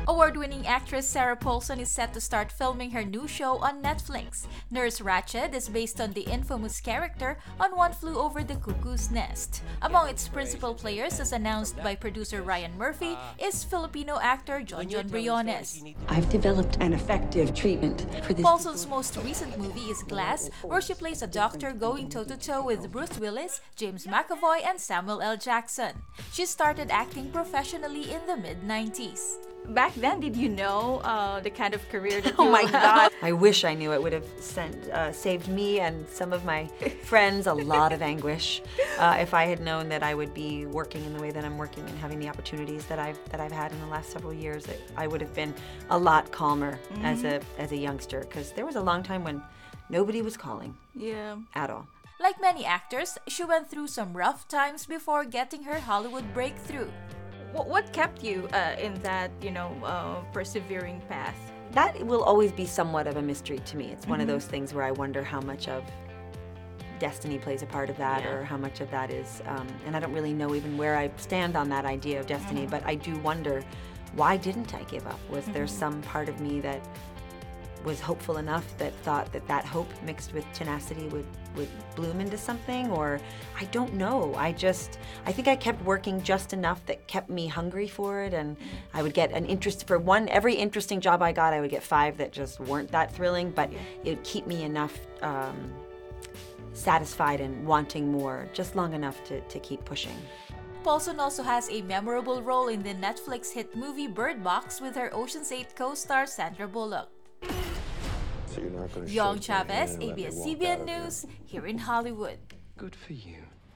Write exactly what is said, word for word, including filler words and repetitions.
Award-winning actress Sarah Paulson is set to start filming her new show on Netflix. Nurse Ratched is based on the infamous character on One Flew Over the Cuckoo's Nest. Among its principal players, as announced by producer Ryan Murphy, is Filipino actor Jon Jon Briones. I've developed an effective treatment for this. Paulson's most recent movie is Glass, where she plays a doctor going toe-to-toe with Bruce Willis, James McAvoy, and Samuel L. Jackson. She started acting professionally in the mid nineties. Back then, did you know uh, the kind of career that you Oh my will God! I wish I knew. It would have sent, uh, saved me and some of my friends a lot of anguish uh, if I had known that I would be working in the way that I'm working and having the opportunities that I've that I've had in the last several years. It, I would have been a lot calmer mm-hmm. as a as a youngster, because there was a long time when nobody was calling. Yeah. At all. Like many actors, she went through some rough times before getting her Hollywood breakthrough. What kept you uh, in that, you know, uh, persevering path? That will always be somewhat of a mystery to me. It's one mm-hmm. of those things where I wonder how much of destiny plays a part of that, yeah. or how much of that is, um, and I don't really know even where I stand on that idea of destiny, mm-hmm. but I do wonder, why didn't I give up? Was mm-hmm. there some part of me that was hopeful enough that thought that that hope mixed with tenacity would, would bloom into something? Or I don't know. I just, I think I kept working just enough that kept me hungry for it, and I would get an interest for one, every interesting job I got, I would get five that just weren't that thrilling, but it would keep me enough um, satisfied and wanting more, just long enough to, to keep pushing. Paulson also has a memorable role in the Netflix hit movie Bird Box with her Ocean's eight co-star Sandra Bullock. So you're not going to Young Chavez, A B S C B N News, here in Hollywood. Good for you.